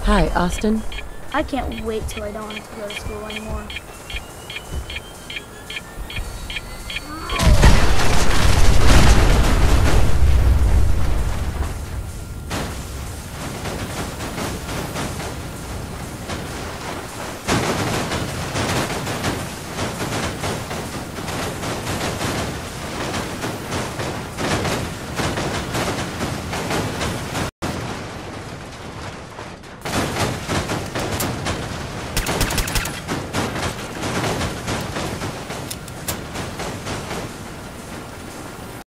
Hi, Austin. I can't wait till I don't have to go to school anymore.